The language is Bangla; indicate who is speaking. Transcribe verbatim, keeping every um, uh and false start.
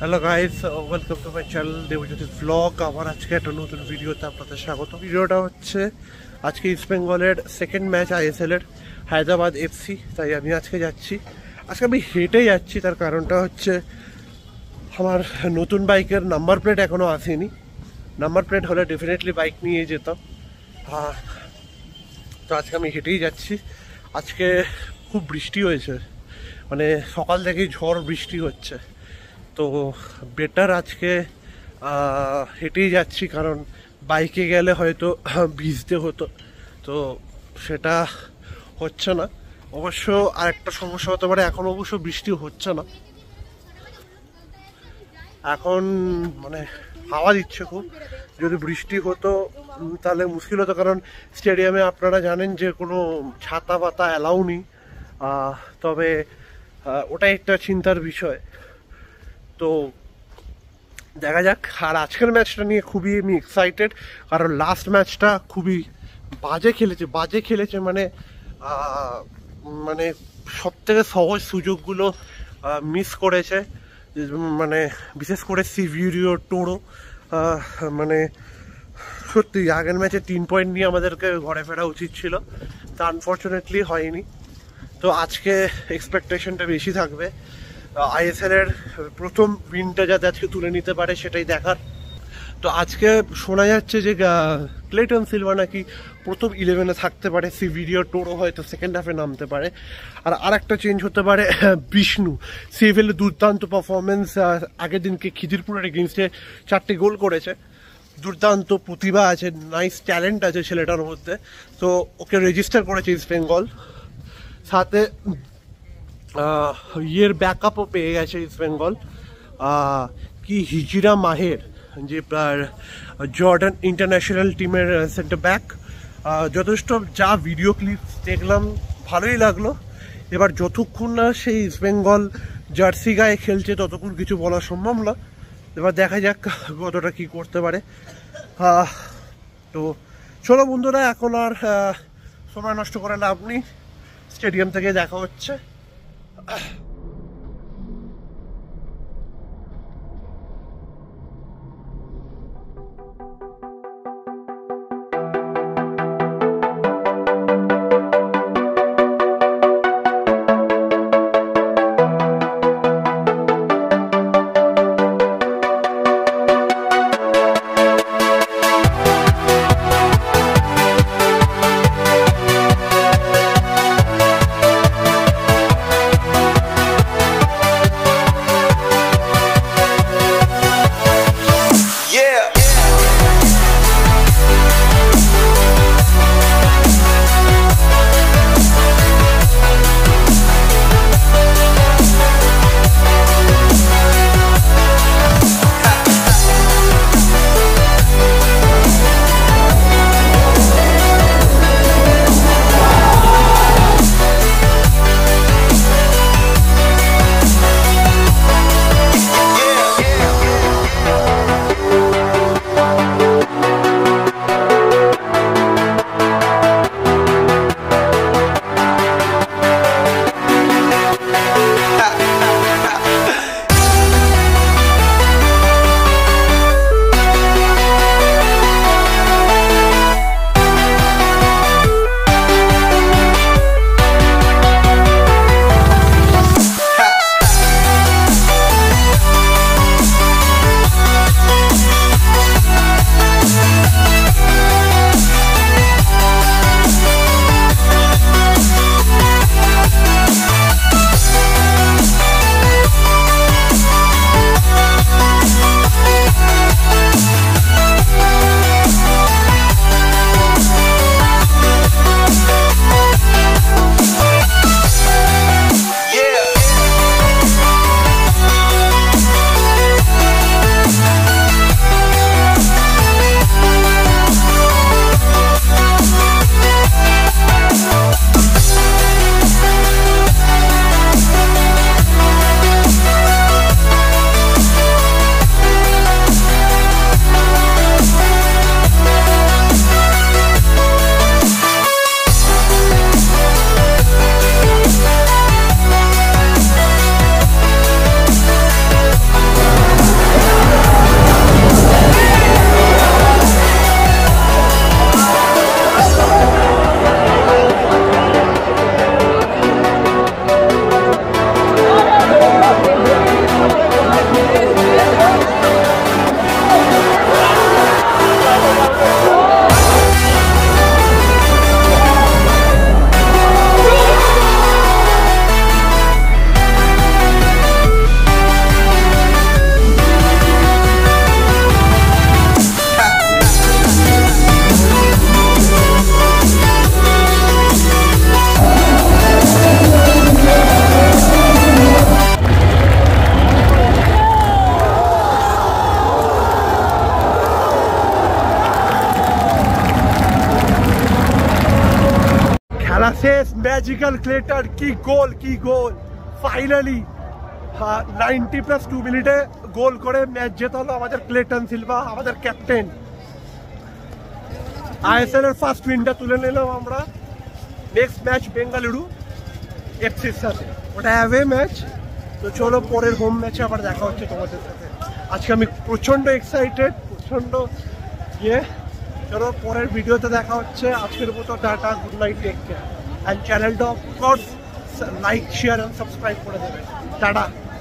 Speaker 1: Hello guys, welcome to my channel Debjyoti blog. আবার আজকে একটা নতুন ভিডিওতে আপনাদের স্বাগত। ভিডিওটা হচ্ছে আজকে ইস্ট বেঙ্গলের সেকেন্ড ম্যাচ আইএসএল এর হায়দ্রাবাদ এফসি, তাই আমি আজকে যাচ্ছি। আজকে আমি হেঁটে যাচ্ছি, তার কারণটা হচ্ছে আমার নতুন বাইকের নাম্বার প্লেট এখনও আসেনি। নাম্বার প্লেট হলে ডেফিনেটলি বাইক নিয়ে যেতাম, তো আজকে আমি হেঁটেই যাচ্ছি। আজকে খুব বৃষ্টি হয়েছে, মানে সকাল থেকেই ঝড় বৃষ্টি হচ্ছে, তো বেটার আজকে হেঁটেই যাচ্ছি, কারণ বাইকে গেলে হয়তো ভিজতে হতো, তো সেটা হচ্ছে না। অবশ্য আরেকটা সমস্যা হতে পারে, এখন অবশ্য বৃষ্টি হচ্ছে না, এখন মানে হাওয়া দিচ্ছে খুব। যদি বৃষ্টি হতো তাহলে মুশকিল হতো, কারণ স্টেডিয়ামে আপনারা জানেন যে কোনো ছাতা পাতা অ্যালাউ নেই, তবে ওটাই একটা চিন্তার বিষয়। তো দেখা যাক। আর আজকের ম্যাচটা নিয়ে খুবই আমি এক্সাইটেড, কারণ লাস্ট ম্যাচটা খুবই বাজে খেলেছে বাজে খেলেছে মানে মানে সব থেকে সহজ সুযোগগুলো মিস করেছে, মানে বিশেষ করে সিভিরিও টোরো। মানে সত্যি আগের ম্যাচে তিন পয়েন্ট নিয়ে আমাদেরকে ঘরে ফেরা উচিত ছিল, তা আনফর্চুনেটলি হয়নি। তো আজকে এক্সপেকটেশনটা বেশি থাকবে, আইএসএল এর প্রথম উইনটা যাতে আজকে তুলে নিতে পারে সেটাই দেখার। তো আজকে শোনা যাচ্ছে যে ক্লেটন সিলভা নাকি প্রথম ইলেভেনে থাকতে পারে, সিভিরিও টোরো হয়তো সেকেন্ড হাফে নামতে পারে। আর আর একটা চেঞ্জ হতে পারে, বিষ্ণু সিভিলের দুর্দান্ত পারফরমেন্স, আগের দিনকে খিদিরপুরের এগেনস্টে চারটি গোল করেছে, দুর্দান্ত প্রতিভা আছে, নাইস ট্যালেন্ট আছে ছেলেটার মধ্যে, তো ওকে রেজিস্টার করেছে ইস্ট বেঙ্গল। সাথে ইয়ের ব্যাকআপও পেয়ে গেছে ইস্ট বেঙ্গল, কি হিজিরা মাহের, যে জর্ডান ইন্টারন্যাশনাল টিমের সেন্টার ব্যাক। যথেষ্ট যা ভিডিও ক্লিপ দেখলাম ভালোই লাগলো। এবার যতক্ষণ না সেই ইস্ট বেঙ্গল জার্সি গায়ে খেলছে ততক্ষণ কিছু বলা সম্ভব না, এবার দেখা যাক কতটা কি করতে পারে। তো চলো বন্ধুরা, এখন আর সময় নষ্ট করে লাভ নেই, স্টেডিয়াম থেকে দেখা হচ্ছে। শেষ ম্যাজিক্যাল ক্লেটন, কি গোল কি গোল ফাইনালি। হ্যাঁ, নাইনটি প্লাস টু মিনিটে গোল করে ম্যাচ জেতা হলো আমাদের ক্লেটন সিলভা, আমাদের ক্যাপ্টেন। আইএসএল এর ফার্স্ট উইনটা তুলে নিলাম আমরা। নেক্সট ম্যাচ বেঙ্গালুরু এফসির সাথে, ওটা অ্যাওয়ে ম্যাচ। তো চলো পরের হোম ম্যাচে আবার দেখা হচ্ছে তোমাদের সাথে। আজকে আমি প্রচণ্ড এক্সাইটেড, প্রচণ্ড ইয়ে। চলো পরের ভিডিওতে দেখা হচ্ছে। আজকের মতো tata, good night, take care. And চ্যানেলটা of course like, share and subscribe করে দেবেন। টাটা।